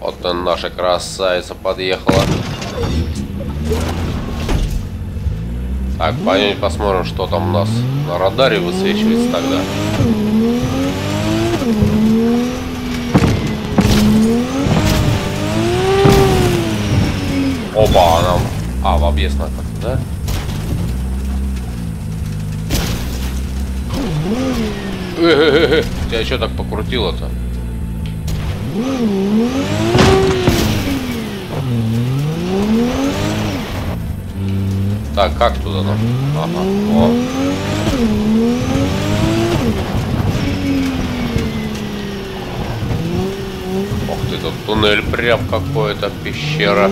Вот наша красавица подъехала. Так, пойдем посмотрим, что там у нас на радаре высвечивается тогда. Опа, она... А, в объезд надо, да? Тебя что так покрутило-то? Так, как туда нам? Ага, о. Ох ты, тут туннель прям какой-то, пещера.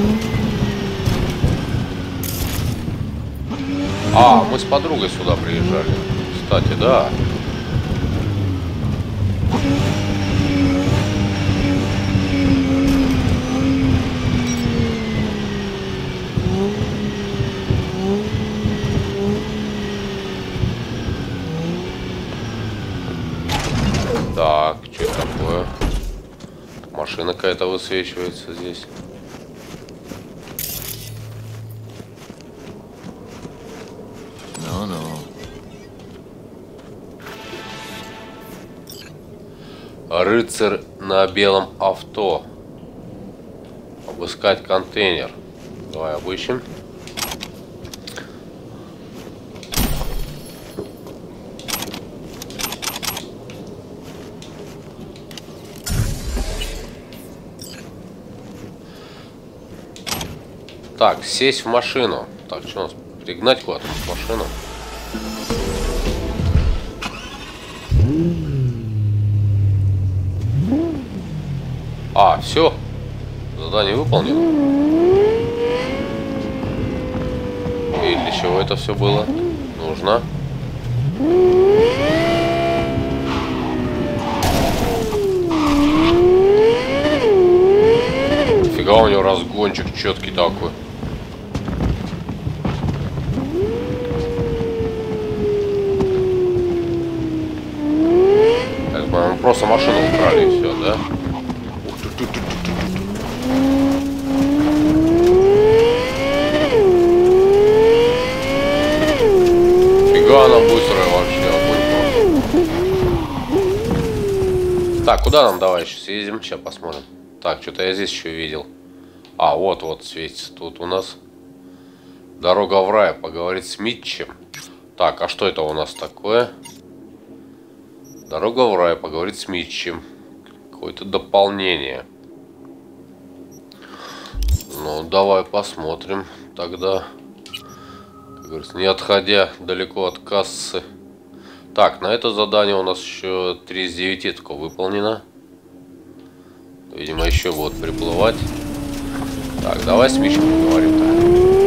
А, мы с подругой сюда приезжали. Кстати, да. Так, что это такое? Машина какая-то высвечивается здесь. Рыцарь на белом авто. Обыскать контейнер. Давай обыщем. Так, сесть в машину. Так, что у нас? Пригнать куда-то машину. А, все. Задание выполнено. И для чего это все было нужно? Фига, у него разгончик четкий такой. Как бы мы просто машину украли и все, да? Фига она быстрая вообще, огонь. Так, куда нам давай еще съездим? Сейчас посмотрим. Так, что-то я здесь еще видел. А, вот светится тут у нас. Дорога в рай. Поговорить с Митчем. Так, а что это у нас такое? Дорога в рай. Поговорить с Митчем. Какое-то дополнение. Ну, давай посмотрим тогда. Как говорится, не отходя далеко от кассы. Так, на это задание у нас еще 3 из 9 только выполнено. Видимо, еще будут приплывать. Так, давай с Митчем поговорим-то.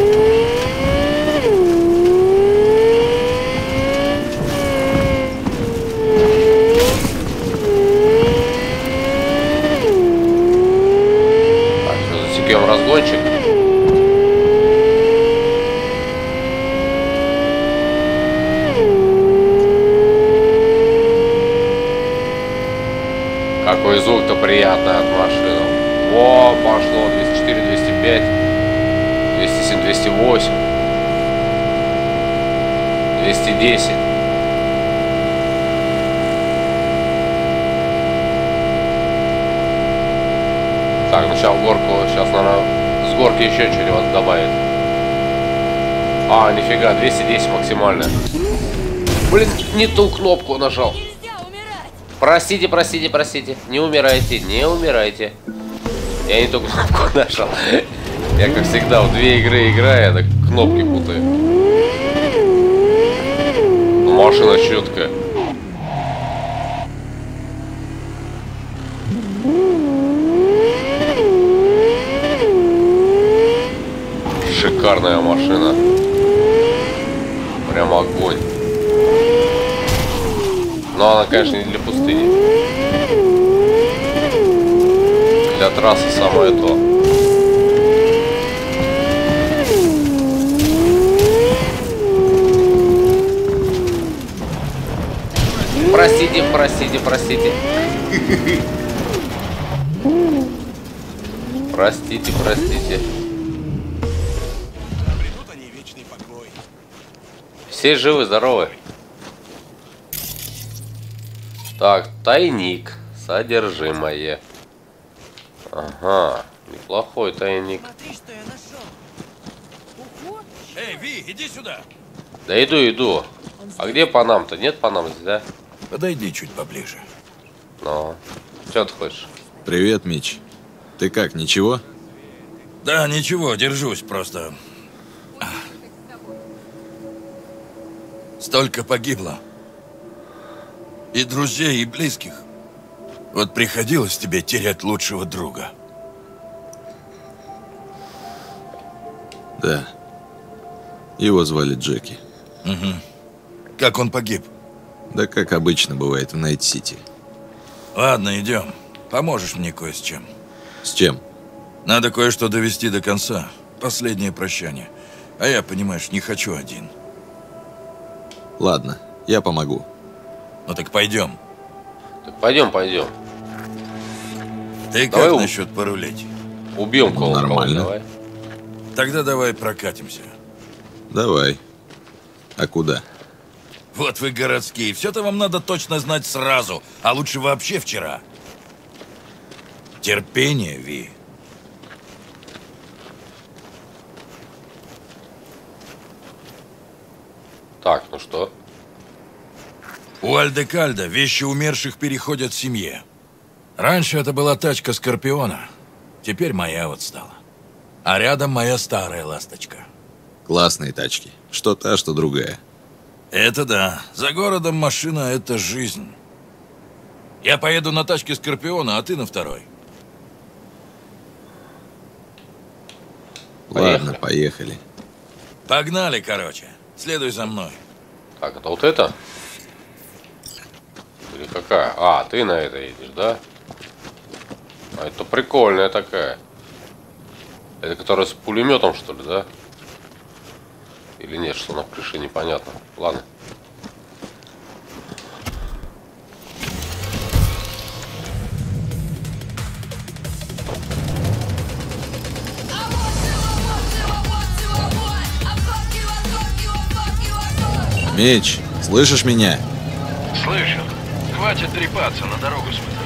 Разгончик. Какой звук-то приятный от машины. О, пошло 204, 205, 207, 208, 210. Так, ну сейчас в горку, сейчас, наверное, с горки еще что-нибудь добавит. А, нифига, 210 максимально. Блин, не ту кнопку нажал. Простите, простите, простите. Не умирайте, не умирайте. Я не ту кнопку нажал. Я, как всегда, в 2 игры играю, так кнопки путаю. Машина четкая. Шикарная машина. Прям огонь. Но она, конечно, не для пустыни. Для трассы самое то. Простите, простите, простите. Простите, простите. Придут они в вечный покой. Все живы, здоровы. Так, тайник. Содержимое. Ага, неплохой тайник. Смотри, что я нашел. Ого! Эй, Ви, иди сюда. Да иду. А где Панам-то? Нет Панам здесь, да? Подойди чуть поближе. Ну, что ты хочешь? Привет, Мич. Ты как, ничего? Да, ничего, держусь просто. Столько погибло. И друзей, и близких. Вот приходилось тебе терять лучшего друга. Да. Его звали Джеки. Как он погиб? Да как обычно бывает в Найт-Сити. Ладно, идем. Поможешь мне кое с чем. С чем? Надо кое-что довести до конца. Последнее прощание. А я, понимаешь, не хочу один. Ладно, я помогу. Ну так пойдем. Так пойдем. Ты Давай как насчет порулить? Убьем кого-то. Нормально. Давай. Тогда давай прокатимся. Давай. А куда? Вот вы городские. Все-то вам надо точно знать сразу. А лучше вообще вчера. Терпение, Ви. Так, ну что? У Альдекальда вещи умерших переходят семье. Раньше это была тачка Скорпиона. Теперь моя вот стала. А рядом моя старая ласточка. Классные тачки. Что та, что другая. Это да. За городом машина — это жизнь. Я поеду на тачке Скорпиона, а ты на второй. Ладно, поехали. Погнали, короче. Следуй за мной. Так, это вот это? Или какая? А, ты на это едешь, да? А это прикольная такая. Это которая с пулеметом, что ли, да? Или нет, что на крыше, непонятно. Ладно. Меч, слышишь меня? Слышу. Хватит трепаться, на дорогу смотри.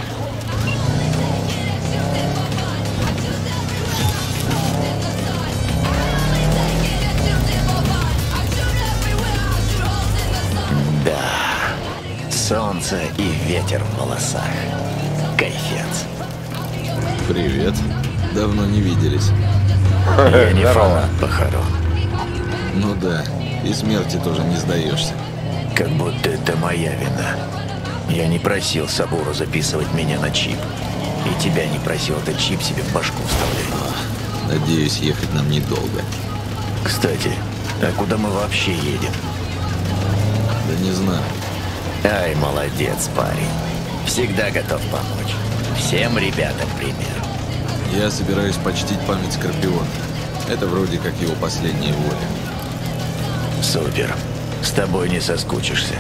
Солнце и ветер в волосах. Кайфец. Привет. Давно не виделись. Я не Здорово. фанат похорон. Ну да, и смерти тоже не сдаешься. Как будто это моя вина. Я не просил Сабуру записывать меня на чип. И тебя не просил этот чип себе в башку вставлять. Надеюсь, ехать нам недолго. Кстати, а куда мы вообще едем? Да не знаю. Ай, молодец, парень. Всегда готов помочь. Всем ребятам пример. Я собираюсь почтить память Скорпиона. Это вроде как его последняя воля. Супер. С тобой не соскучишься.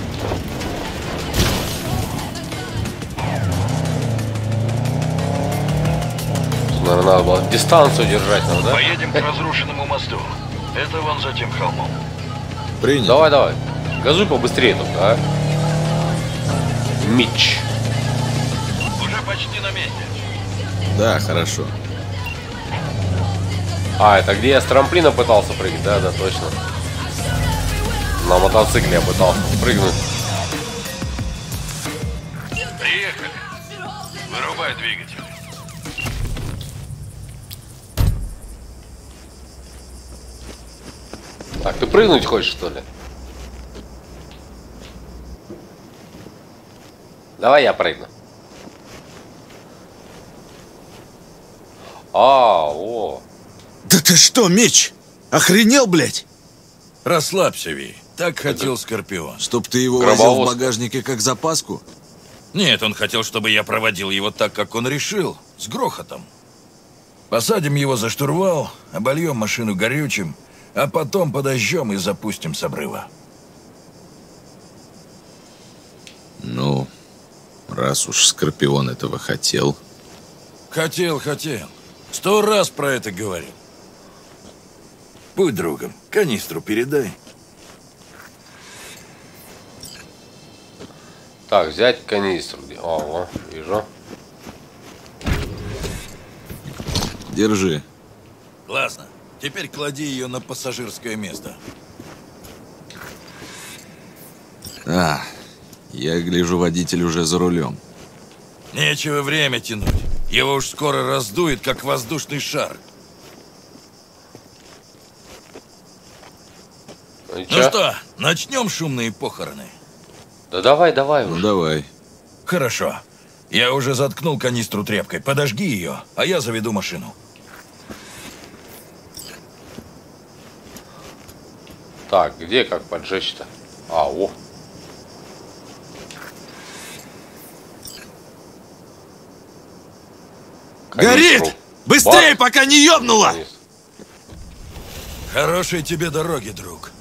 Наверное, надо было дистанцию держать нам, да? Поедем к разрушенному мосту. Это вон за тем холмом. Принято. Давай. Газуй побыстрее только, а? Мич. Уже почти на месте. Да, хорошо. А, это где я с трамплина пытался прыгать? Да, точно. На мотоцикле я пытался прыгнуть. Приехали. Вырубай двигатель. Так, ты прыгнуть хочешь, что ли? Давай я прыгну. О. Да ты что, Меч? Охренел, блядь? Расслабься, Ви. Так хотел Скорпион. Чтоб ты его Гробовоз. возил в багажнике как запаску? Нет, он хотел, чтобы я проводил его так, как он решил. С грохотом. Посадим его за штурвал, обольем машину горючим, а потом подожжем и запустим с обрыва. Ну, раз уж Скорпион этого хотел. Хотел. 100 раз про это говорил. Будь другом, канистру передай. Так, взять канистру. О, вижу. Держи. Классно. Теперь клади ее на пассажирское место. А, я гляжу, водитель уже за рулем. Нечего время тянуть. Его уж скоро раздует, как воздушный шар. Ну что, начнем шумные похороны? Да давай, давай Ну уже. давай. Хорошо. Я уже заткнул канистру тряпкой. Подожги ее, а я заведу машину. Так, где как поджечь-то? А, о. Горит! Быстрее, пока не ёбнуло! Хорошей тебе дороги, друг.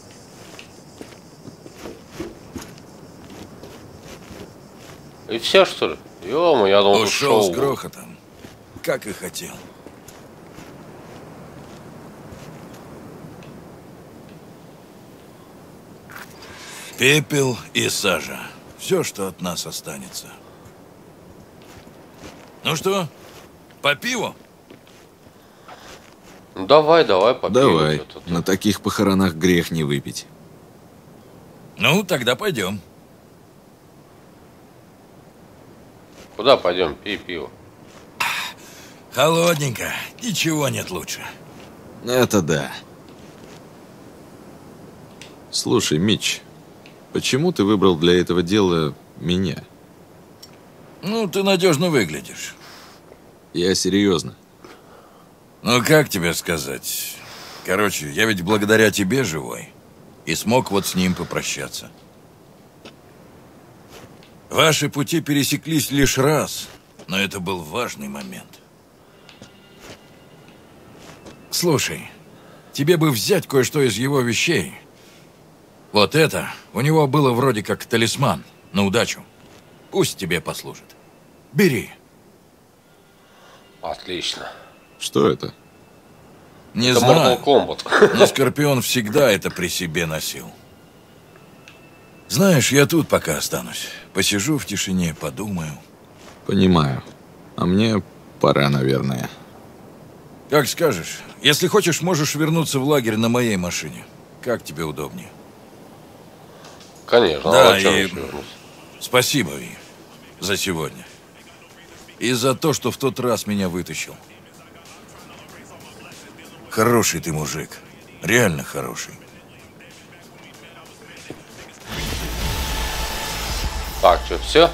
И все, что ли? Ё-моё, я думал, тут Ушел с шоу. грохотом, как и хотел. Пепел и сажа. Все, что от нас останется. Ну что, по пиву? Ну давай, давай, попьем. Давай. что-то. На таких похоронах грех не выпить. Ну, тогда пойдем. Куда пойдем? Пей пиво. Холодненько. Ничего нет лучше. Это да. Слушай, Митч, почему ты выбрал для этого дела меня? Ну, ты надежно выглядишь. Я серьезно. Ну, как тебе сказать? Короче, я ведь благодаря тебе живой. И смог вот с ним попрощаться. Ваши пути пересеклись лишь раз, но это был важный момент. Слушай, тебе бы взять кое-что из его вещей. Вот это у него было вроде как талисман на удачу. Пусть тебе послужит. Бери. Отлично. Что это? Не Это знаю, Mortal Kombat. но Скорпион всегда это при себе носил. Знаешь, я тут пока останусь. Посижу в тишине, подумаю. Понимаю. А мне пора, наверное. Как скажешь. Если хочешь, можешь вернуться в лагерь на моей машине. Как тебе удобнее. Конечно. Да, а чё и- еще вернуться? Спасибо, Ви, за сегодня. И за то, что в тот раз меня вытащил. Хороший ты мужик. Реально хороший. Так, что, все?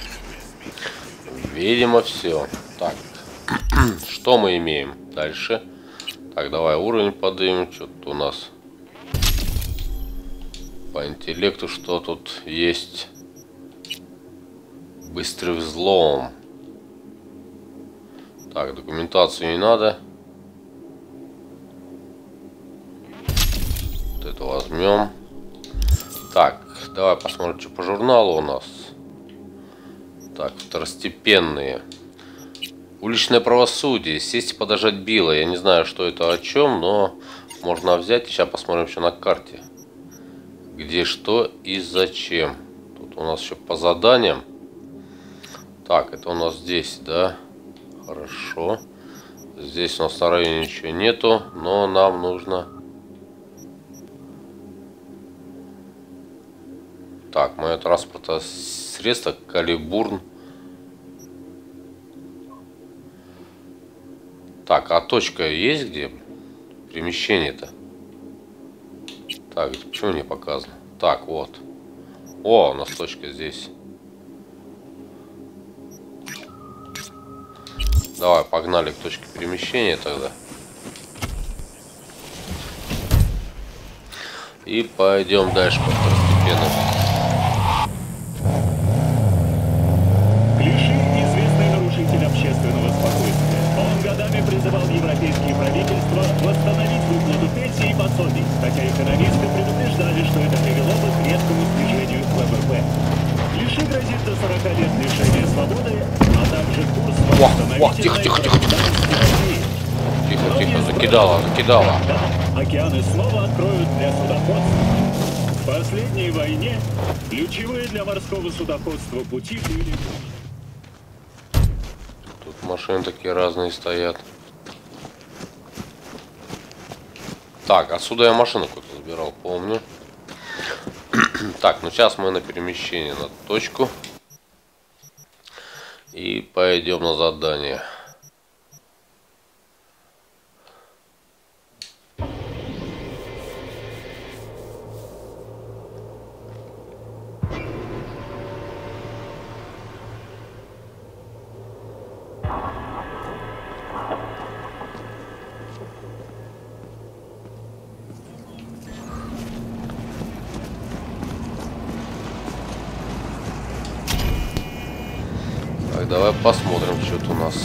Видимо, все. Так, что мы имеем дальше? Так, давай уровень поднимем. Что-то у нас по интеллекту что тут есть. Быстрый взлом. Так, документацию не надо. Вот это возьмем. Так, давай посмотрим, что по журналу у нас. Так, второстепенные. Уличное правосудие. Сесть и подождать Билла. Я не знаю, что это о чем, но можно взять. Сейчас посмотрим еще на карте. Где что и зачем. Тут у нас еще по заданиям. Так, это у нас здесь, да? Хорошо. Здесь у нас на районе ничего нету, но нам нужно... Так, мое транспортное средство Калибурн. Так, а точка есть где? Перемещение-то. Так, почему не показано? Так, вот. О, у нас точка здесь. Давай, погнали к точке перемещения тогда. И пойдем дальше по второстепенному. Клиши – известный нарушитель общественного спокойствия. Он годами призывал европейские правительства восстановить выплату пенсий и пособий, хотя экономисты предупреждали, что это привело бы к резкому снижению ВВП. Клиши грозит до 40 лет лишения свободы, а также курс Тихо, тихо, тихо. Тихо, тихо, закидала, закидала. Да, океаны снова откроют для судоходства. В последней войне ключевые для морского судоходства пути были... Тут машины такие разные стоят. Так, отсюда я машину какую-то забирал, помню. Так, ну сейчас мы на перемещение на точку. И пойдем на задание. Давай посмотрим, что тут у нас.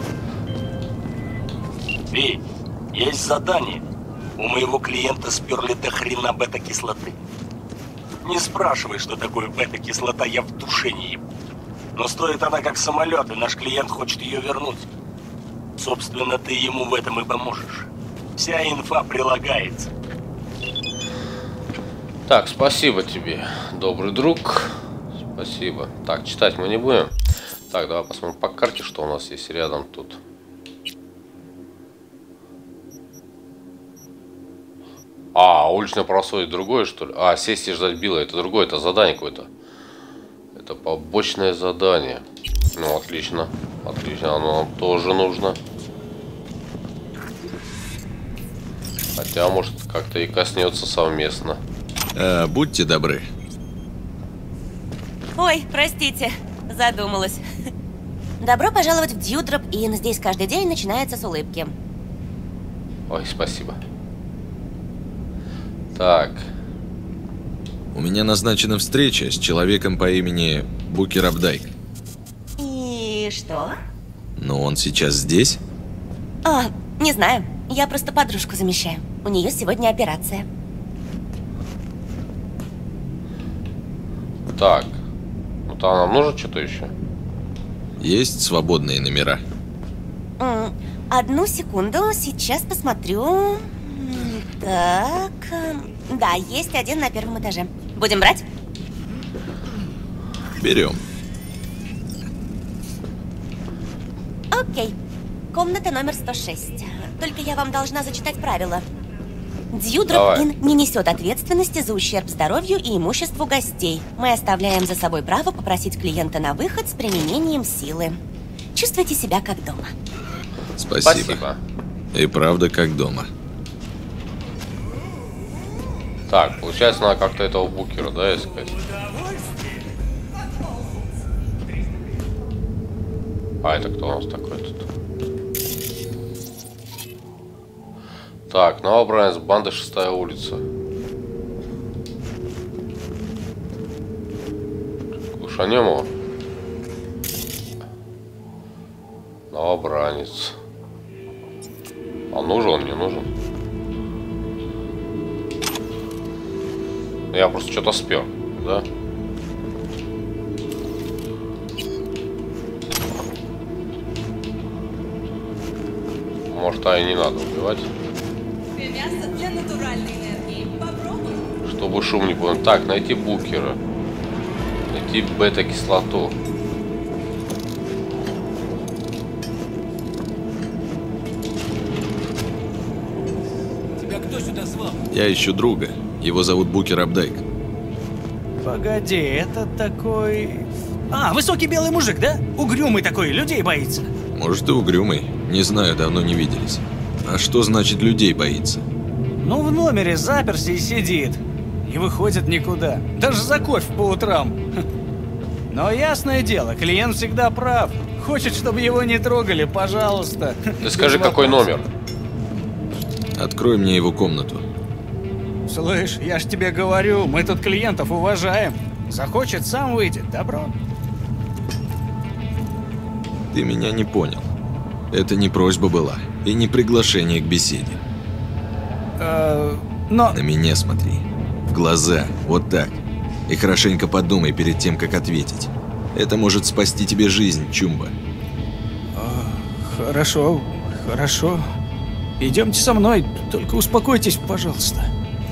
Эй, есть задание. У моего клиента сперли до хрена бета-кислоты. Не спрашивай, что такое бета-кислота, я в душе не ебу. Но стоит она как самолет, и наш клиент хочет ее вернуть. Собственно, ты ему в этом и поможешь. Вся инфа прилагается. Так, спасибо тебе, добрый друг. Спасибо. Так, читать мы не будем. Так, давай посмотрим по карте, что у нас есть рядом тут. А, уличное правосудие другое, что ли? А, сесть и ждать Билла, это другое, это задание какое-то. Это побочное задание. Ну, отлично. Отлично, оно нам тоже нужно. Хотя, может, как-то и коснется совместно. Будьте добры. Ой, простите, задумалась. Добро пожаловать в Дьюдроп Инн. Здесь каждый день начинается с улыбки. Ой, спасибо. Так. У меня назначена встреча с человеком по имени Букер Апдайк. И что? Но он сейчас здесь? А, не знаю. Я просто подружку замещаю. У нее сегодня операция. Так. Ну там нам нужно что-то еще? Есть свободные номера? Одну секунду, сейчас посмотрю. Так. Да, есть один на первом этаже. Будем брать? Берем. Окей. Комната номер 106. Только я вам должна зачитать правила. Дьюдроп Инн не несет ответственности за ущерб здоровью и имуществу гостей. Мы оставляем за собой право попросить клиента на выход с применением силы. Чувствуйте себя как дома. Спасибо. И правда как дома. Так, получается, надо как-то этого Букера, да, искать? А, это кто у нас такой тут? Так, новобранец, банда 6-я улица. Глушанем его. Новобранец. А нужен он, не нужен? Я просто что-то спер, да? Может, и не надо убивать. Мясо для натуральной энергии. Попробуй. Чтобы шум не понял. Так, найти Букера. Найти бета-кислоту. Тебя кто сюда звал? Я ищу друга. Его зовут Букер Апдайк. Погоди, это такой... А, высокий белый мужик, да? Угрюмый такой, людей боится. Может, и угрюмый. Не знаю, давно не виделись. А что значит людей боится? Ну, в номере заперся и сидит. Не выходит никуда. Даже за кофе по утрам. Но ясное дело, клиент всегда прав. Хочет, чтобы его не трогали, пожалуйста. Ты скажи, какой номер? Открой мне его комнату. Слышь, я ж тебе говорю, мы тут клиентов уважаем. Захочет, сам выйдет, добро. Ты меня не понял. Это не просьба была и не приглашение к беседе. Но... На меня смотри. В глаза. Вот так. И хорошенько подумай перед тем, как ответить. Это может спасти тебе жизнь, Чумба. Хорошо, хорошо. Идемте со мной, только успокойтесь, пожалуйста.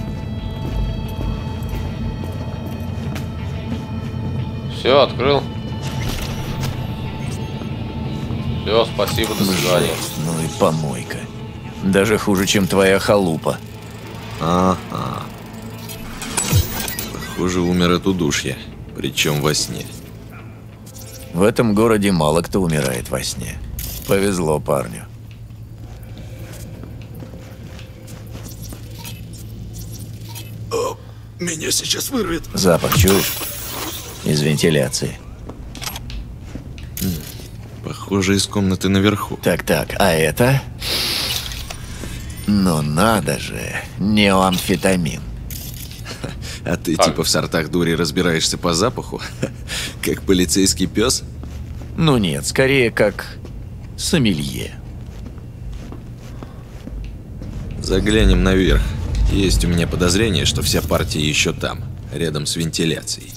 Все, открыл. Все, спасибо, до свидания. Ну и помойка. Даже хуже, чем твоя халупа. Ага. Похоже, умер от удушья. Причем во сне. В этом городе мало кто умирает во сне. Повезло парню. О, меня сейчас вырвет. Запах чуешь? Из вентиляции. Похоже, из комнаты наверху. Так, а это? Ну надо же, неоамфетамин. А ты типа в сортах дури разбираешься по запаху? Как полицейский пес? Ну нет, скорее как сомелье. Заглянем наверх. Есть у меня подозрение, что вся партия еще там, рядом с вентиляцией.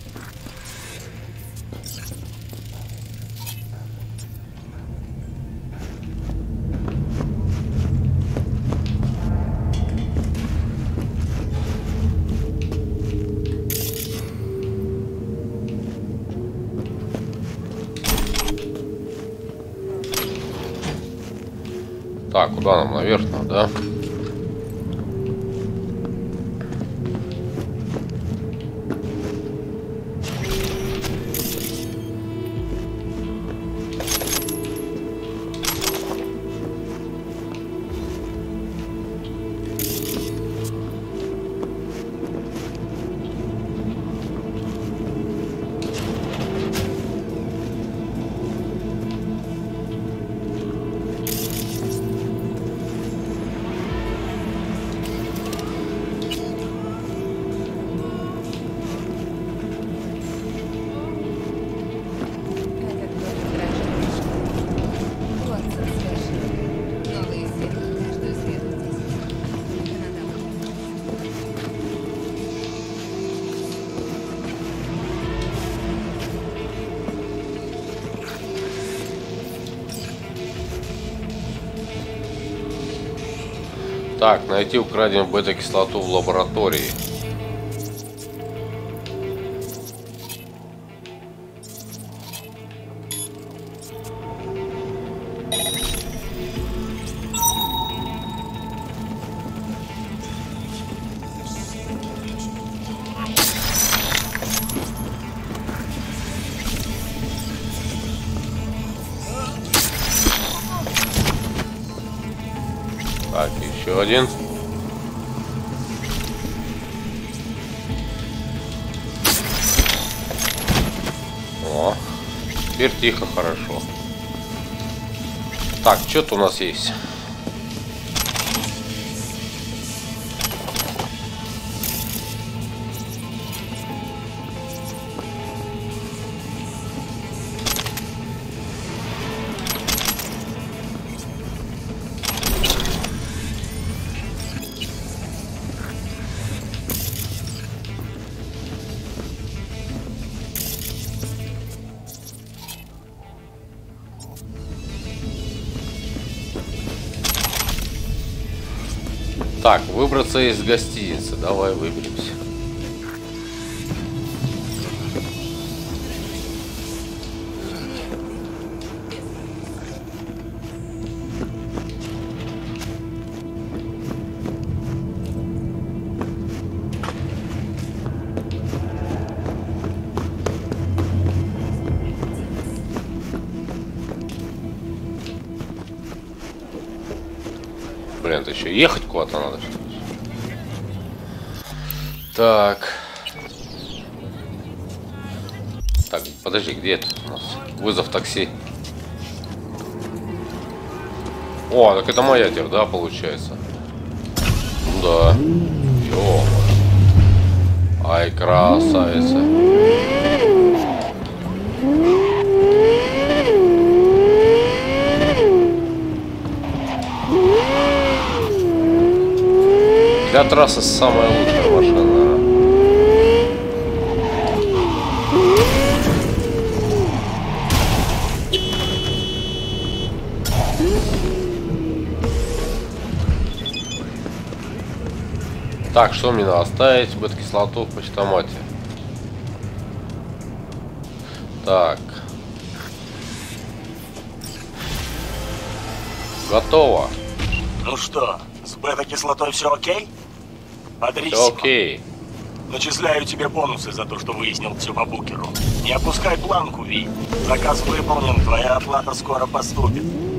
Так, куда нам наверх надо, да? Так, найти украденную бета-кислоту в лаборатории. Так, еще один. О, теперь тихо, хорошо. Так, что-то у нас есть. Так, выбраться из гостиницы. Давай выберемся. Блин, это еще ехать куда-то надо, что ли? Так. Так, подожди, где это у нас? Вызов такси. О, так это моя теперь, да, получается? Да. Ё. Ай, красавица. Для трассы самая лучшая машина, наверное. Так, что мне надо оставить? Бета-кислоту в почтомате. Так. Готово. Ну что, с бета-кислотой все окей? Подрисимо. Все окей. Начисляю тебе бонусы за то, что выяснил все по букеру. Не опускай планку, Ви. Заказ выполнен, твоя оплата скоро поступит.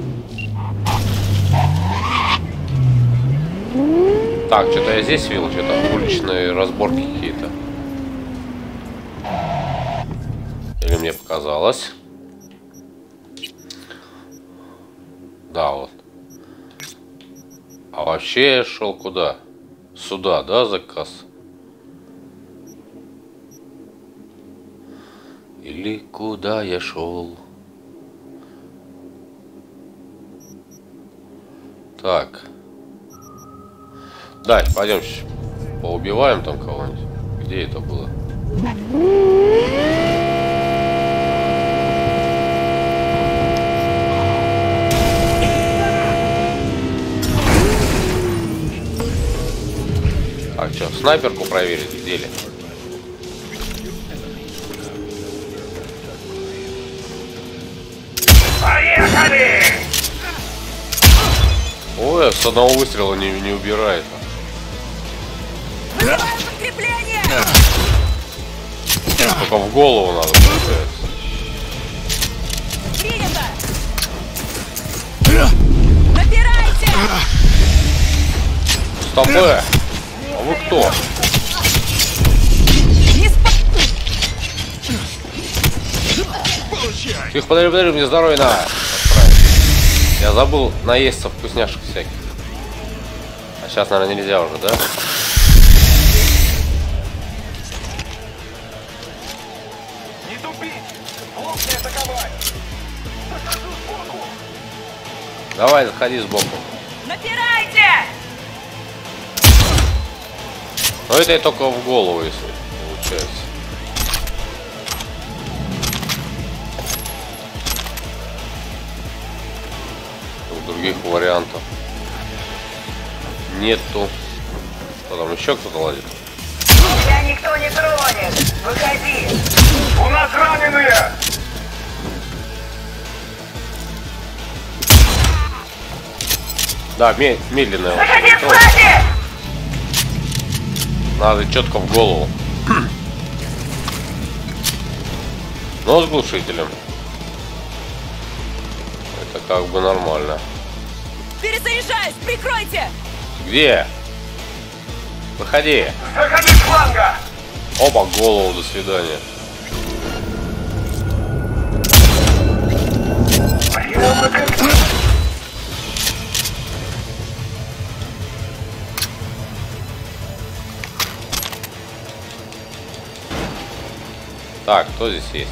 Так, что-то я здесь видел, что-то уличные разборки какие-то. Или мне показалось? Да, вот. А вообще я шел куда? Сюда, да, заказ? Или куда я шел? Так. Да, пойдем поубиваем там кого-нибудь. Где это было? Так, что, снайперку проверить в деле? Поехали! Ой, с одного выстрела не убирает. Подкрепление! Только в голову надо, получается. Принято! Напирайте! Стопэ! А вы кто? Не Тихо, подожди, мне здоровье надо отправить. Я забыл наесться вкусняшек всяких. А сейчас, наверное, нельзя уже, да? Не тупи! Лоб не атаковать! Захожу сбоку! Давай, заходи сбоку. Напирайте! Но это и только в голову, если получается. Других вариантов нету. Что там, еще кто-то ладит? Тебя никто не тронет! Выходи! У нас раненые! Да, медленно. Выходи сзади! Надо четко в голову. Но с глушителем. Это как бы нормально. Перезаряжаюсь! Прикройте! Где? Выходи. Заходи с фланга! Опа, голову, до свидания. Прямо как... Так, кто здесь есть?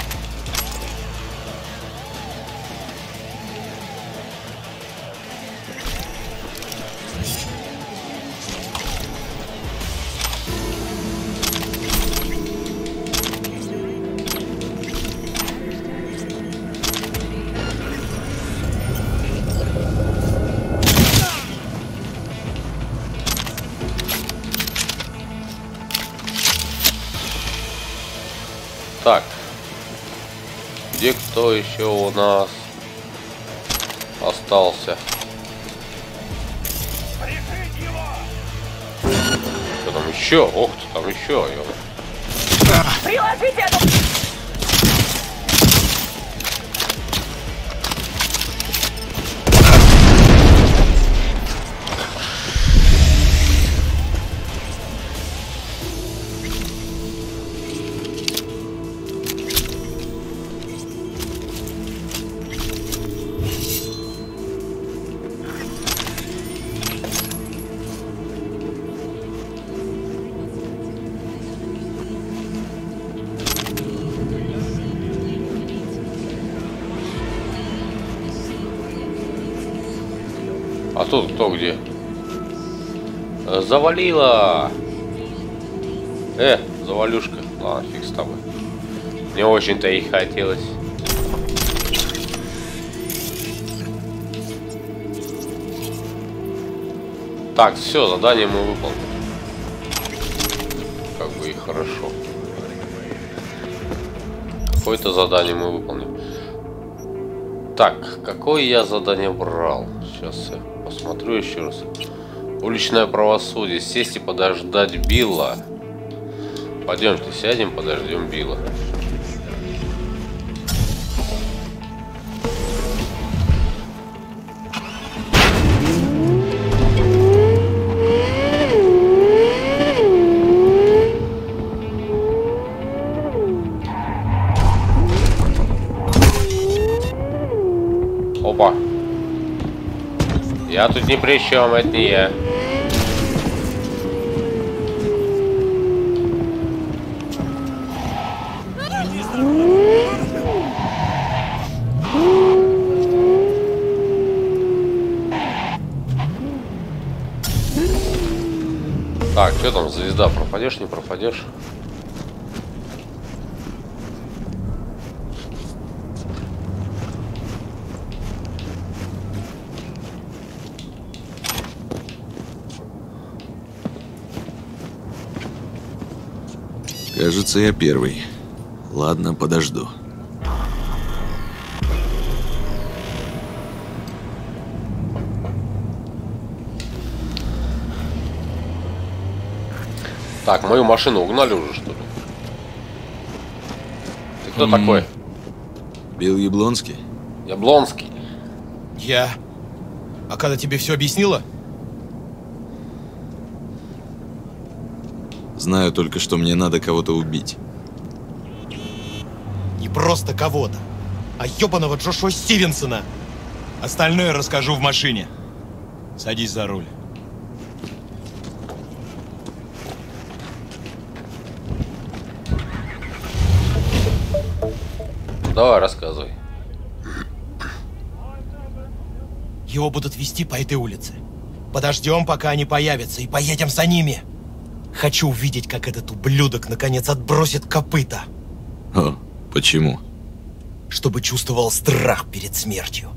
Так, где кто еще у нас остался? Что там еще? Ох ты, там еще. Приложите эту... А тут кто где? Завалила! Завалюшка. Ладно, фиг с тобой. Не очень-то и хотелось. Так, все, задание мы выполнили. хорошо. Какое-то задание мы выполним. Так, какое я задание брал? Сейчас я посмотрю еще раз. Уличное правосудие. Сесть и подождать Билла. Пойдемте, сядем, подождем Билла. Опа. Я тут ни при чем, это не я. Так, что там, звезда, пропадешь, не пропадешь? Кажется, я первый. Ладно, подожду. Так, мою машину угнали уже, что ли? Ты кто такой? Билл Яблонский? Яблонский. Я. А когда тебе все объяснила? Знаю только, что мне надо кого-то убить. Не просто кого-то, а ёбаного Джошуа Стивенсона. Остальное расскажу в машине. Садись за руль. Давай, рассказывай. Его будут вести по этой улице. Подождем, пока они появятся, и поедем за ними. Хочу увидеть, как этот ублюдок наконец отбросит копыта. О, почему? Чтобы чувствовал страх перед смертью.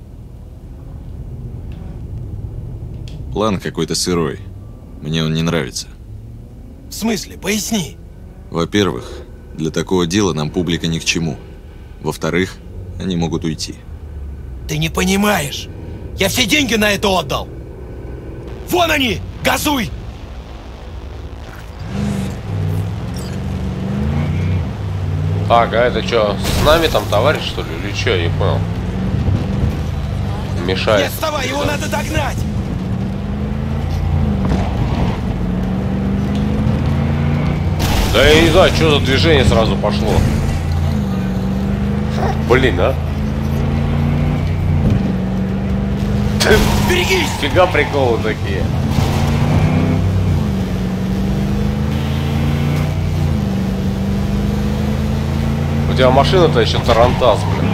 План какой-то сырой. Мне он не нравится. В смысле? Поясни. Во-первых, для такого дела нам публика ни к чему. Во-вторых, они могут уйти. Ты не понимаешь. Я все деньги на это отдал. Вон они! Газуй! Так, а это что, с нами там товарищ, что ли? Или что, я не понял. Мешает. Не отставай, его надо догнать! Да я не знаю, что за движение сразу пошло. Блин, а? Берегись! Фига приколы такие. У тебя машина-то еще тарантас, блин.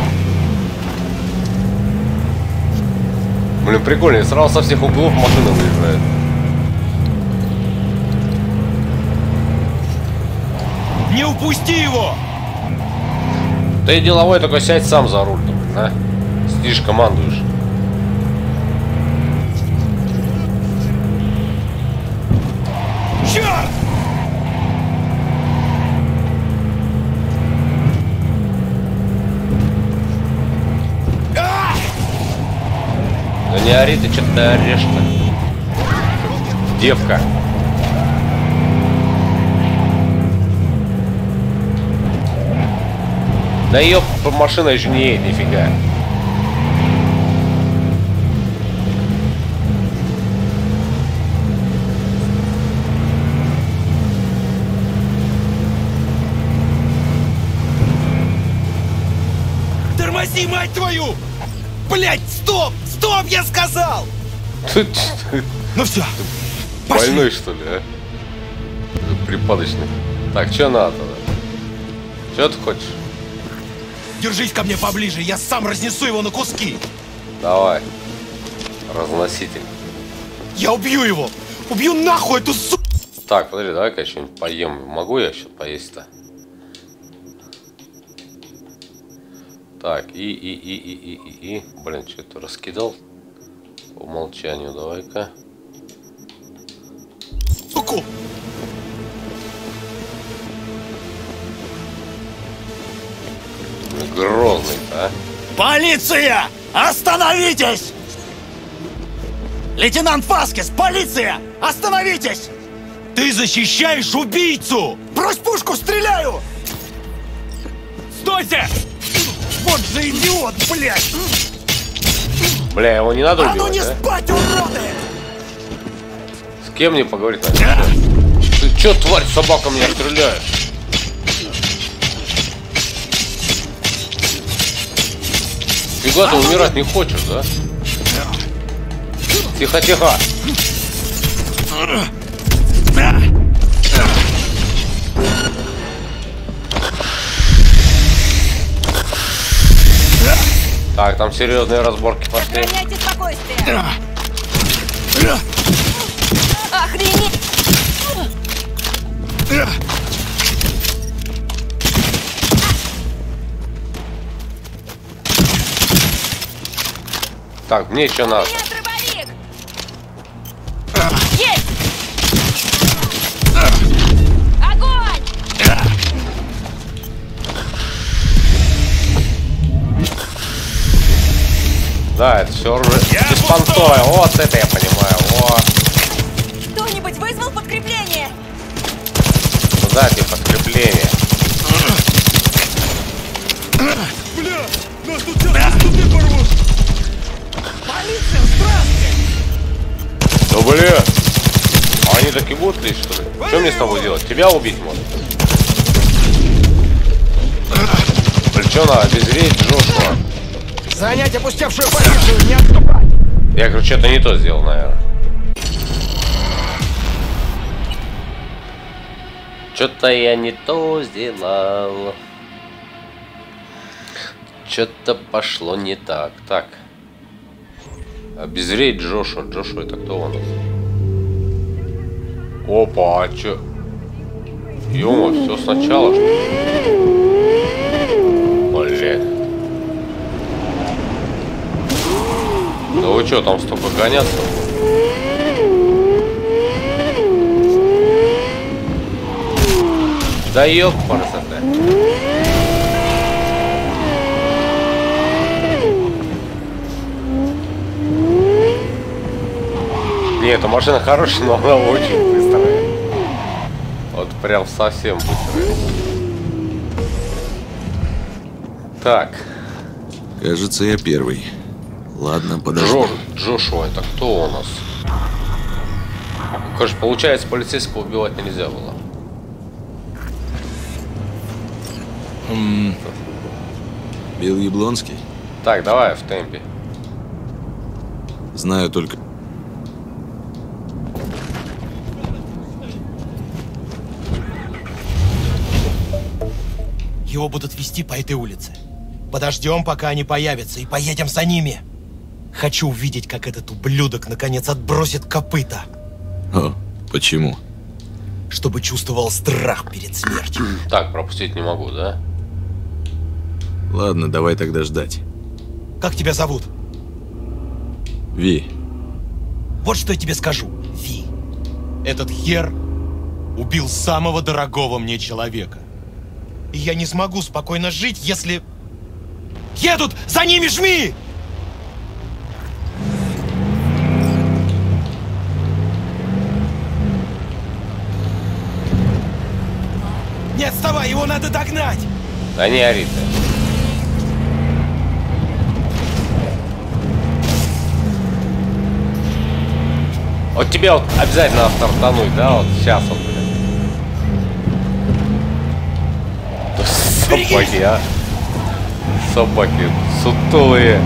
Блин, прикольно, сразу со всех углов машина выезжает. Не упусти его! Ты деловой, только сядь сам за руль, а? Сидишь, командуешь. Черт! Да не ори ты, что ты орешь-то? Девка. Да ее машина еще не едет, нифига. Тормози, мать твою! Блять, стоп! Стоп, я сказал! Ну все, больной, что ли, а? Припадочный. Так, что надо-то? Что ты хочешь? Держись ко мне поближе, я сам разнесу его на куски. Давай. Разноситель. Я убью его! Убью нахуй эту су... Так, подожди, давай-ка что-нибудь поем. Могу я что-то поесть-то? Так, и. Блин, что-то раскидал. По умолчанию, давай-ка. Суку! Грозный-то, а? Полиция! Остановитесь! Лейтенант Васкес, полиция! Остановитесь! Ты защищаешь убийцу! Брось пушку, стреляю! Стойте! Вот же идиот, блядь! Бля, его не надо убивать, ну не спать, уроды! С кем мне поговорить надо? Ты чё, тварь, собака, меня стреляешь? Фига, ты умирать не хочешь, да? Тихо, тихо. Так, там серьезные разборки пошли. Сохраняйте спокойствие. Охренеть! Так, мне еще надо. Есть! Огонь! Да, это все уже беспонтовое. Вот это я понимаю. О. Кто-нибудь вызвал подкрепление? Куда тебе подкрепление? Бля, нас тут сейчас кусты порвут! Полиция, здравствуйте! Да бля! А они так и будут лишь, что ли? Что мне с тобой делать? Тебя убить может? Блин, что надо? Обезвредить Джошуа. Занять опустевшую позицию, не отступать! Я, короче, что-то не то сделал, наверное. Что-то я не то сделал. Что-то пошло не так. Так. Обезвредить Джошуа. Джошуа это кто у нас? Опа, а чё? Ё-мо, все сначала, что ли? Блин. Да вы чё, там столько гоняться? Да ёпарасоте. Не, эта машина хорошая, но она очень быстрая. Вот прям совсем быстрая. Так. Кажется, я первый. Ладно, подожди. Джошуа, это кто у нас? Конечно, получается, полицейского убивать нельзя было. Билл Яблонский? Так, давай в темпе. Знаю только... Его будут вести по этой улице. Подождем, пока они появятся, и поедем за ними. Хочу увидеть, как этот ублюдок наконец отбросит копыта. О, почему? Чтобы чувствовал страх перед смертью. Так, пропустить не могу, да? Ладно, давай тогда ждать. Как тебя зовут? Ви. Вот что я тебе скажу, Ви. Этот хер убил самого дорогого мне человека. И я не смогу спокойно жить, если... Едут! За ними, жми! Не отставай, его надо догнать! Да не ори ты. Вот тебе вот обязательно стартануть, да? Вот сейчас вот, блин. Собаки, а? Собаки сутулые.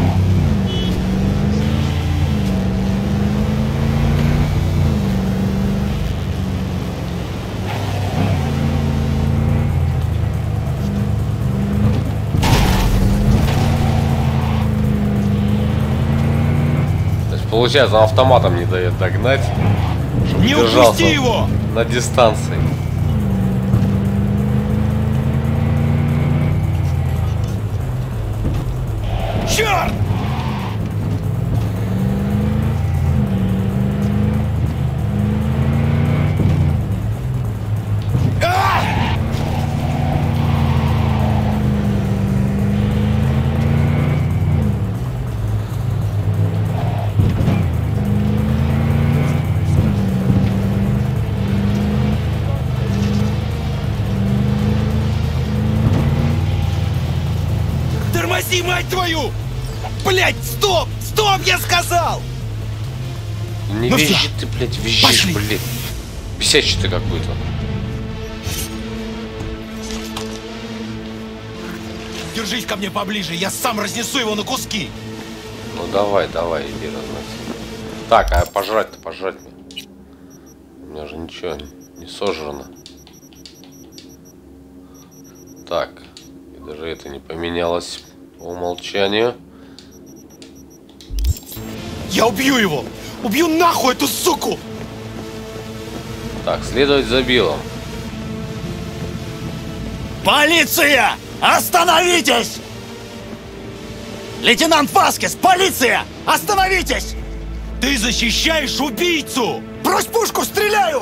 Получается, он автоматом не дает догнать, чтобы не упусти его! На дистанции. Черт! Отпусти, мать твою! Блять, стоп! Стоп, я сказал! Не Ну визжи всё. ты, блядь, визжишь, Пошли. блядь. Бесячий ты какой-то. Держись ко мне поближе, я сам разнесу его на куски. Ну давай, давай, иди разноси. Так, а пожрать-то, пожрать мне. У меня же ничего не сожрано. Так, и даже это не поменялось по умолчанию. Я убью его! Убью нахуй эту суку! Так, следовать за Биллом. Полиция! Остановитесь! Лейтенант Васкес, полиция! Остановитесь! Ты защищаешь убийцу! Брось пушку, стреляю!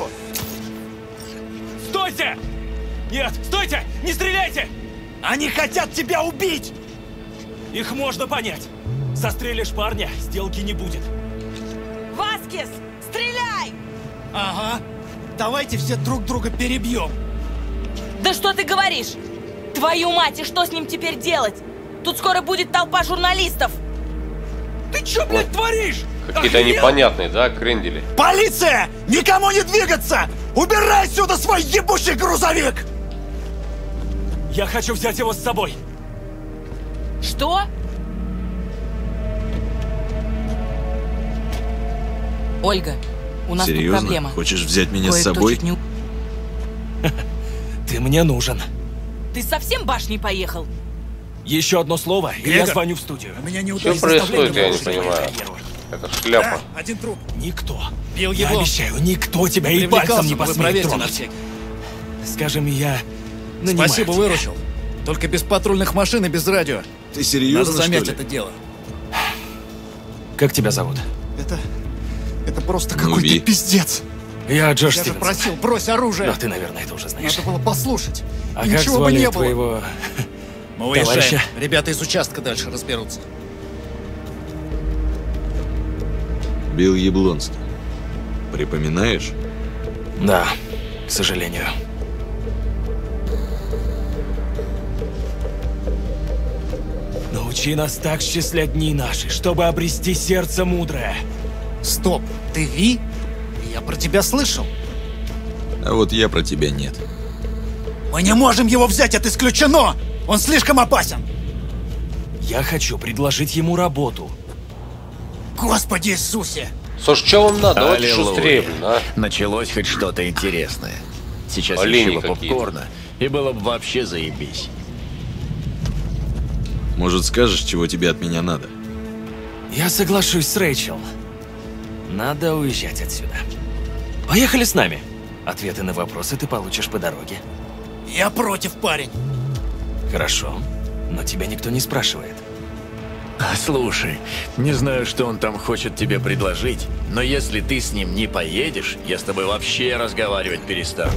Стойте! Нет, стойте! Не стреляйте! Они хотят тебя убить! Их можно понять. Застрелишь парня, сделки не будет. Васкес, стреляй! Ага. Давайте все друг друга перебьем. Да что ты говоришь? Твою мать, и что с ним теперь делать? Тут скоро будет толпа журналистов. Ты чё, блядь, творишь? Какие-то непонятные, да, крендели? Полиция! Никому не двигаться! Убирай сюда свой ебучий грузовик! Я хочу взять его с собой. Что? Ольга, у нас тут Серьезно? проблема. Хочешь взять меня с Кое-кто собой? чуть не... Ты мне нужен. Ты совсем башней поехал? Еще одно слово, и я звоню в студию. У меня не Что происходит, я не понимаю. Это шляпа. Один труп. Никто. Бил Я его. обещаю, никто тебя и пальцем не посмеет тронуть. всякий. Скажем, я нанимаю Спасибо, тебя. выручил. Только без патрульных машин и без радио. Ты серьезно, Надо замять что ли? это дело. Как тебя зовут? Это просто Ну, какой-то Ви. пиздец. Я Джош Я же Стивенсон. просил, брось оружие. Но ты, наверное, это уже знаешь. Надо было послушать. А как Ничего бы звали не было. твоего... Мы уезжаем. товарища? Ребята из участка дальше разберутся. Билл Яблонский. Припоминаешь? Да, к сожалению. Научи нас так счислять дни наши, чтобы обрести сердце мудрое. Стоп, ты Ви? Я про тебя слышал. А вот я про тебя нет. Мы не можем его взять, это исключено! Он слишком опасен! Я хочу предложить ему работу. Господи Иисусе! Слушай, что вам надо? Давайте Аллилуйя. шустрее, блин, а? Началось хоть что-то интересное. Сейчас Олени еще бы какие-то. попкорна, и было бы вообще заебись. Может, скажешь, чего тебе от меня надо? Я соглашусь с Рэйчел. Надо уезжать отсюда. Поехали с нами. Ответы на вопросы ты получишь по дороге. Я против, парень. Хорошо, но тебя никто не спрашивает. Слушай, не знаю, что он там хочет тебе предложить, но если ты с ним не поедешь, я с тобой вообще разговаривать перестану.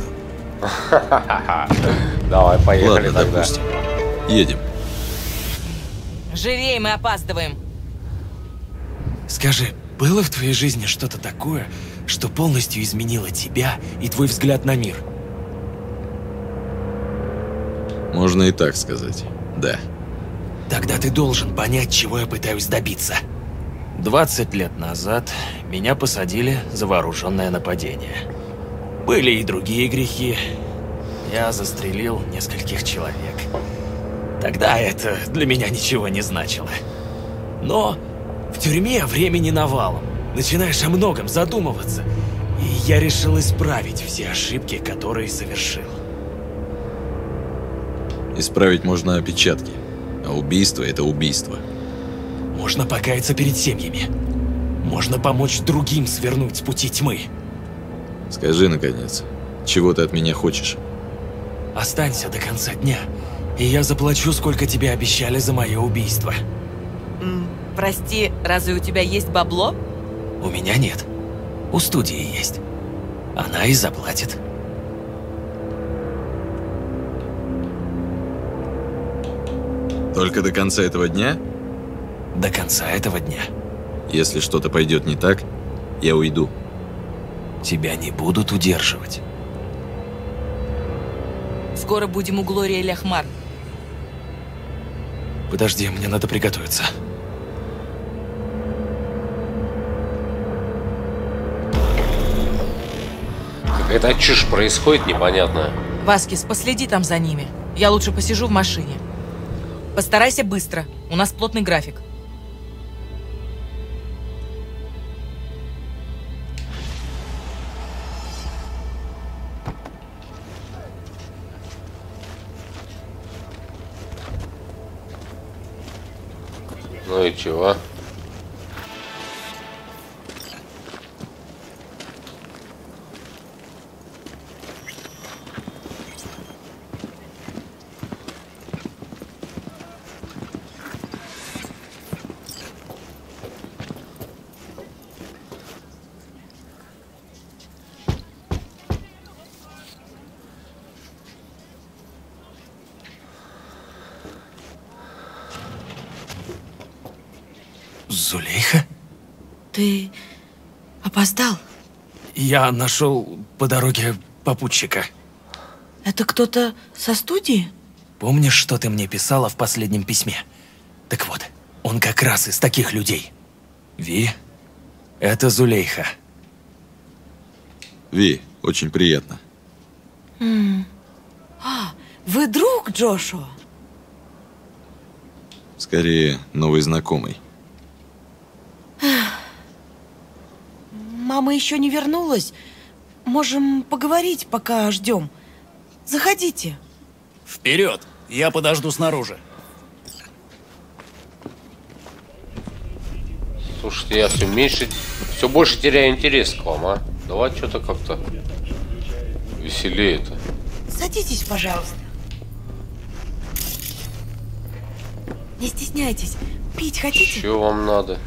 Давай, поехали Ладно, тогда. допустим. Едем. Живей, мы опаздываем. Скажи, было в твоей жизни что-то такое, что полностью изменило тебя и твой взгляд на мир? Можно и так сказать. Да. Тогда ты должен понять, чего я пытаюсь добиться. 20 лет назад меня посадили за вооруженное нападение. Были и другие грехи. Я застрелил нескольких человек. Тогда это для меня ничего не значило. Но в тюрьме времени навалом. Начинаешь о многом задумываться. И я решил исправить все ошибки, которые совершил. Исправить можно опечатки. А убийство — это убийство. Можно покаяться перед семьями. Можно помочь другим свернуть с пути тьмы. Скажи, наконец, чего ты от меня хочешь? Останься до конца дня, и я заплачу, сколько тебе обещали за мое убийство. Прости, разве у тебя есть бабло? У меня нет. У студии есть. Она и заплатит. Только до конца этого дня? До конца этого дня. Если что-то пойдет не так, я уйду. Тебя не будут удерживать. Скоро будем у Глории Ляхмар. Подожди, мне надо приготовиться. Какая-то чушь происходит непонятная. Васкис, последи там за ними. Я лучше посижу в машине. Постарайся быстро. У нас плотный график. Ну и чего? Зулейха? Ты опоздал? Я нашел по дороге попутчика. Это кто-то со студии? Помнишь, что ты мне писала в последнем письме? Так вот, он как раз из таких людей. Ви, это Зулейха. Ви, очень приятно. Вы друг Джошуа? Скорее, новый знакомый. Мама еще не вернулась. Можем поговорить, пока ждем. Заходите. Вперед! Я подожду снаружи. Слушайте, я все больше теряю интерес к вам, а? Давай что-то как-то веселее-то. Садитесь, пожалуйста. Не стесняйтесь. Пить хотите? Что вам надо?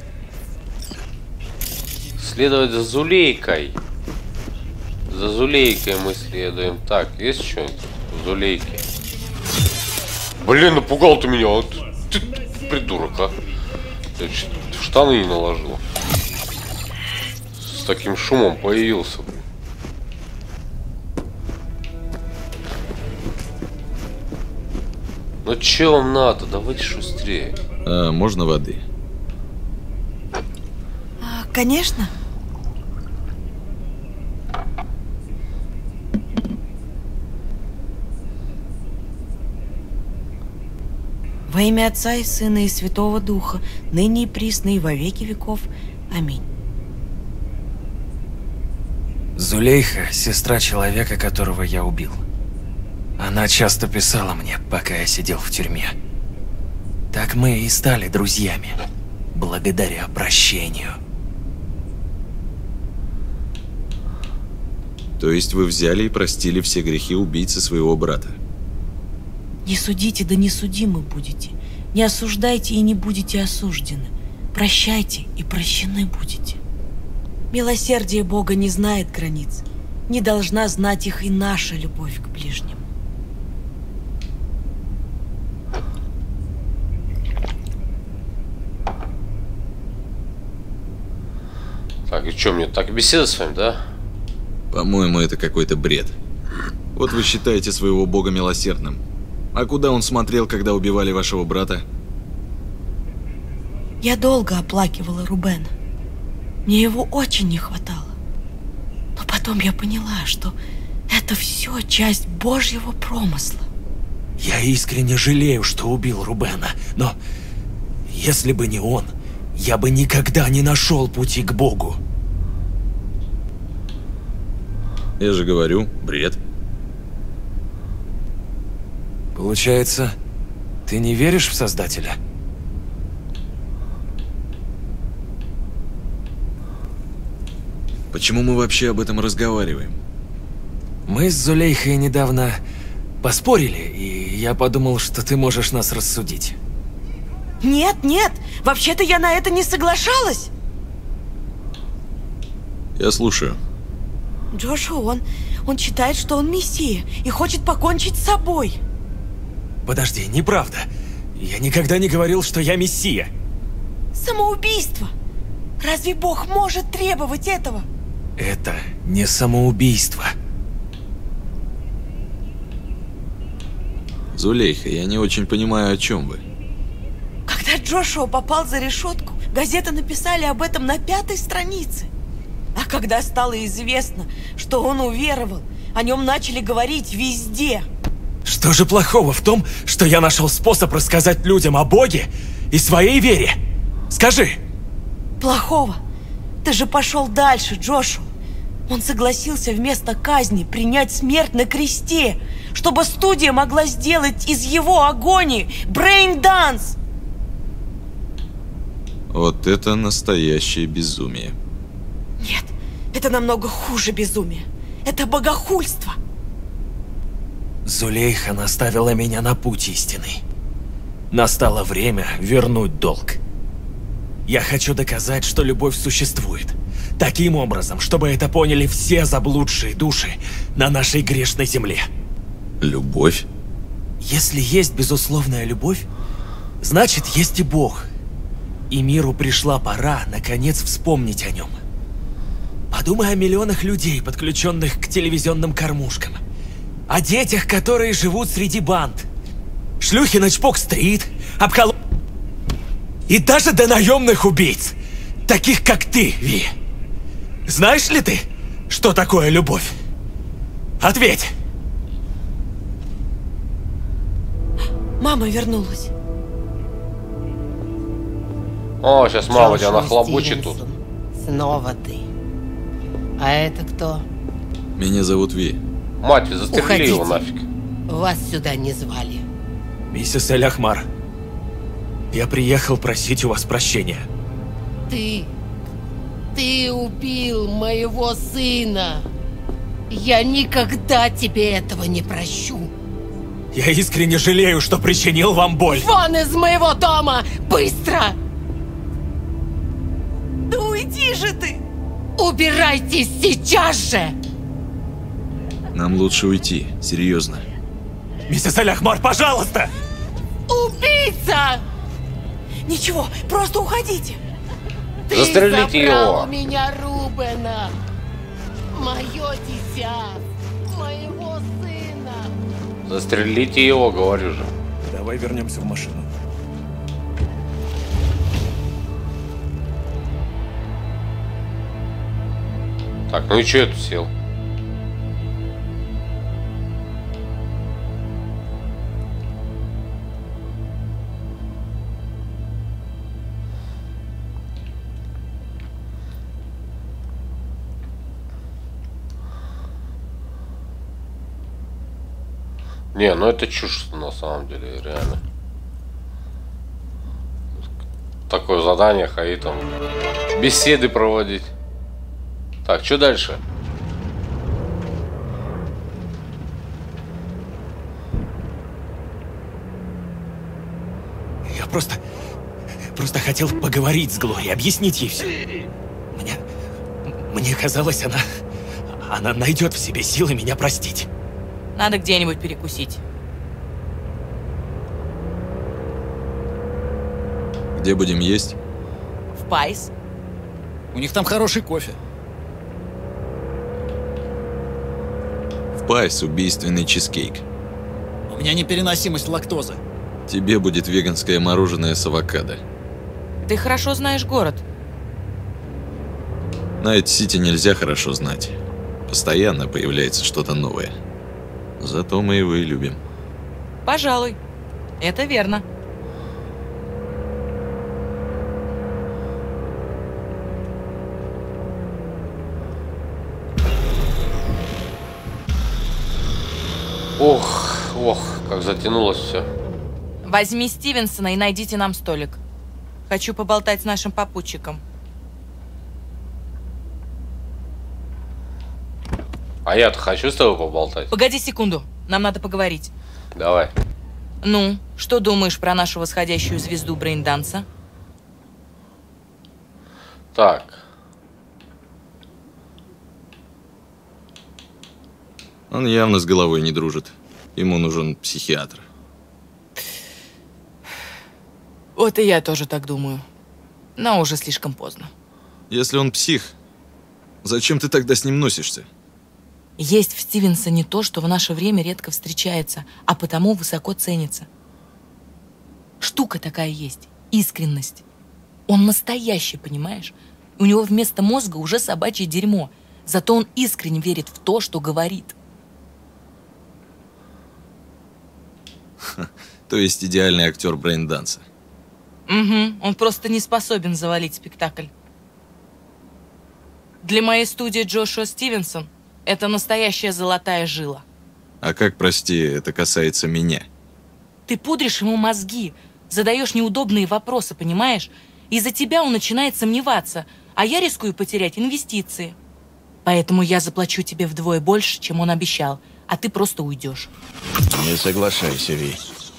Следовать за Зулейкой. За Зулейкой мы следуем. Так, есть что-нибудь в Зулейке? Блин, напугал ты меня. Вот ты придурок, а. Я чуть в штаны не наложил. С таким шумом появился. Ну че вам надо? Давайте шустрее. А можно воды? Конечно. Во имя Отца и Сына и Святого Духа, ныне и присно и во веки веков. Аминь. Зулейха – сестра человека, которого я убил. Она часто писала мне, пока я сидел в тюрьме. Так мы и стали друзьями, благодаря прощению. То есть вы взяли и простили все грехи убийцы своего брата? Не судите, да не судимы будете. Не осуждайте и не будете осуждены. Прощайте и прощены будете. Милосердие Бога не знает границ. Не должна знать их и наша любовь к ближним. Так, и что, мне так беседовать с вами, да? По-моему, это какой-то бред. Вот вы считаете своего бога милосердным. А куда он смотрел, когда убивали вашего брата? Я долго оплакивала Рубена. Мне его очень не хватало. Но потом я поняла, что это все часть Божьего промысла. Я искренне жалею, что убил Рубена, но если бы не он, я бы никогда не нашел пути к Богу. Я же говорю, бред. Получается, ты не веришь в Создателя? Почему мы вообще об этом разговариваем? Мы с Зулейхой недавно поспорили, и я подумал, что ты можешь нас рассудить. Нет, нет, вообще-то я на это не соглашалась. Я слушаю. Джошуа, он считает, что он мессия и хочет покончить с собой. Подожди, неправда. Я никогда не говорил, что я мессия. Самоубийство. Разве Бог может требовать этого? Это не самоубийство. Зулейха, я не очень понимаю, о чем вы. Джошуа попал за решетку, газеты написали об этом на 5-й странице. А когда стало известно, что он уверовал, о нем начали говорить везде. Что же плохого в том, что я нашел способ рассказать людям о Боге и своей вере? Скажи. Плохого? Ты же пошел дальше, Джошуа. Он согласился вместо казни принять смерть на кресте, чтобы студия могла сделать из его агонии брейн-данс. Вот это настоящее безумие. Нет, это намного хуже безумия. Это богохульство. Зулейха наставила меня на путь истинный. Настало время вернуть долг. Я хочу доказать, что любовь существует. Таким образом, чтобы это поняли все заблудшие души на нашей грешной земле. Любовь? Если есть безусловная любовь, значит, есть и Бог. И миру пришла пора, наконец, вспомнить о нем. Подумай о миллионах людей, подключенных к телевизионным кормушкам. О детях, которые живут среди банд. Шлюхи на Чпок-стрит, и даже до наемных убийц, таких как ты, Ви. Знаешь ли ты, что такое любовь? Ответь! Мама вернулась. О, сейчас мама тебя нахлобучит тут. Снова ты. А это кто? Меня зовут Ви. Мать, застрели его нафиг. Вас сюда не звали. Миссис Эль-Ахмар, я приехал просить у вас прощения. Ты убил моего сына. Я никогда тебе этого не прощу. Я искренне жалею, что причинил вам боль. Вон из моего дома! Быстро! Да уйди же ты! Убирайтесь сейчас же! Нам лучше уйти, серьезно. Миссис Эль-Ахмар, пожалуйста! Убийца! Ничего, просто уходите. Застрелите его. У меня Рубена, мое дитя, моего сына. Застрелите его, говорю же. Давай вернемся в машину. Так, ну и че я тут сел? Не, ну это чушь на самом деле, реально. Такое задание ходить там, беседы проводить. Так, что дальше? Я просто хотел поговорить с Глорией, объяснить ей все. Мне казалось, она найдет в себе силы меня простить. Надо где-нибудь перекусить. Где будем есть? В Пайс. У них там хороший кофе. В Пайс убийственный чизкейк. У меня непереносимость лактозы. Тебе будет веганское мороженое с авокадо. Ты хорошо знаешь город. Найт-Сити нельзя хорошо знать. Постоянно появляется что-то новое. Зато мы его и любим. Пожалуй. Это верно. Ох, как затянулось все. Возьми Стивенсона и найдите нам столик. Хочу поболтать с нашим попутчиком. А я-то хочу с тобой поболтать. Погоди секунду, нам надо поговорить. Давай. Ну, что думаешь про нашу восходящую звезду брейн-данса? Так. Он явно с головой не дружит. Ему нужен психиатр. Вот и я тоже так думаю. Но уже слишком поздно. Если он псих, зачем ты тогда с ним носишься? Есть в Стивенсоне то, что в наше время редко встречается, а потому высоко ценится. Штука такая есть. Искренность. Он настоящий, понимаешь? У него вместо мозга уже собачье дерьмо. Зато он искренне верит в то, что говорит. То есть идеальный актер брейн-данса. Угу, он просто не способен завалить спектакль. Для моей студии Джошуа Стивенсон это настоящая золотая жила. А как, прости, это касается меня? Ты пудришь ему мозги, задаешь неудобные вопросы, понимаешь? Из-за тебя он начинает сомневаться, а я рискую потерять инвестиции. Поэтому я заплачу тебе вдвое больше, чем он обещал, а ты просто уйдешь. Не соглашайся, Ви.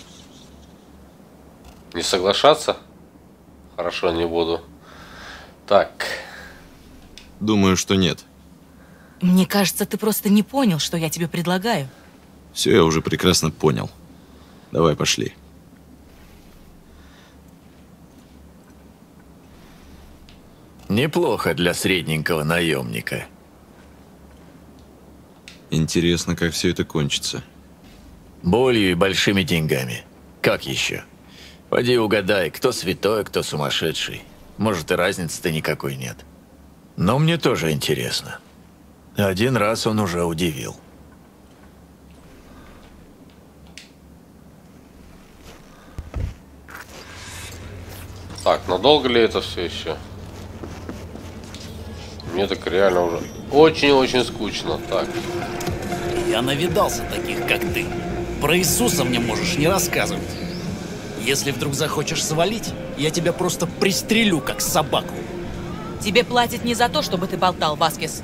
Не соглашаться? Хорошо, не буду. Так. Думаю, что нет. Мне кажется, ты просто не понял, что я тебе предлагаю. Все, я уже прекрасно понял. Давай, пошли. Неплохо для средненького наемника. Интересно, как все это кончится. Болью и большими деньгами. Как еще? Пойди угадай, кто святой, кто сумасшедший. Может, и разницы-то никакой нет. Но мне тоже интересно. Один раз он уже удивил. Так, надолго ли это все еще? Мне так реально уже очень-очень скучно. Так. Я навидался таких, как ты. Про Иисуса мне можешь не рассказывать. Если вдруг захочешь свалить, я тебя просто пристрелю, как собаку. Тебе платят не за то, чтобы ты болтал, Васкес.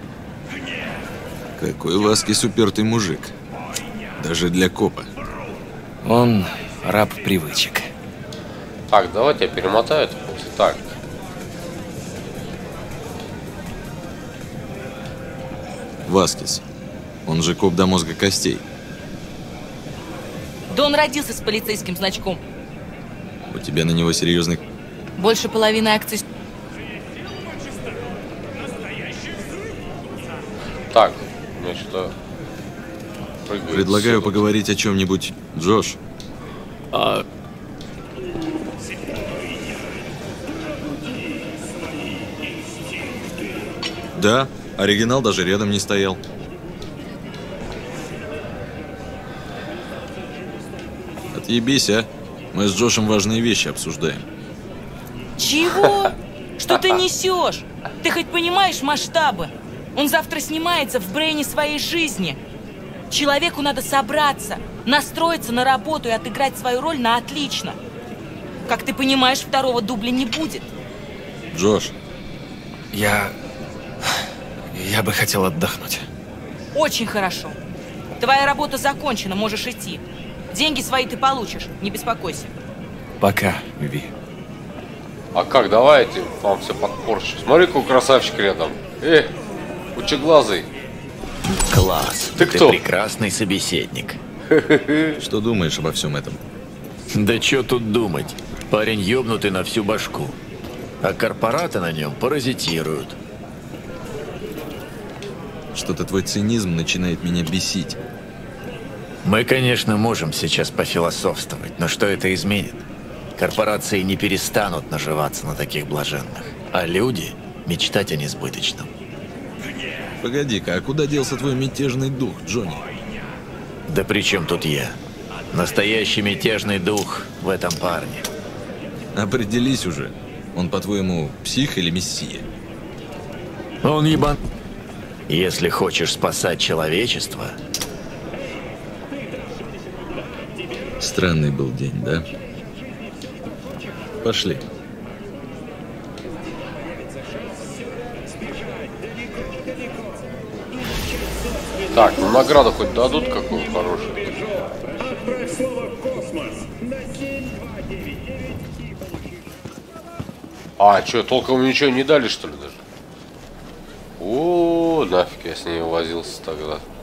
Какой Васкес упертый мужик. Даже для копа. Он раб привычек. Так, давайте я перемотаю это. Так. Васкес. Он же коп до мозга костей. Да он родился с полицейским значком. У тебя на него серьезный... Больше половины акций... Так, я что-то... Предлагаю поговорить о чем-нибудь, Джош. Да, оригинал даже рядом не стоял. Отъебись, а? Мы с Джошем важные вещи обсуждаем. Чего? Что ты несешь? Ты хоть понимаешь масштабы? Он завтра снимается в брейне своей жизни. Человеку надо собраться, настроиться на работу и отыграть свою роль на отлично. Как ты понимаешь, второго дубля не будет. Джош. Я бы хотел отдохнуть. Очень хорошо. Твоя работа закончена, можешь идти. Деньги свои ты получишь, не беспокойся. Пока, Ви. А как, давайте вам все подпорчу. Смотри, какой красавчик рядом. Пучеглазый. Класс. Ты кто? Прекрасный собеседник. Что думаешь обо всем этом? Да что тут думать? Парень ёбнутый на всю башку. А корпораты на нем паразитируют. Что-то твой цинизм начинает меня бесить. Мы, конечно, можем сейчас пофилософствовать, но что это изменит? Корпорации не перестанут наживаться на таких блаженных, а люди мечтать о несбыточном. Погоди-ка, а куда делся твой мятежный дух, Джонни? Да при чем тут я? Настоящий мятежный дух в этом парне. Определись уже. Он, по-твоему, псих или мессия? Он ебан... Если хочешь спасать человечество... Странный был день, да? Пошли. Так, ну награду хоть дадут какую хорошую? А, что, толком ничего не дали, что ли, даже? О, нафиг я с ней возился тогда.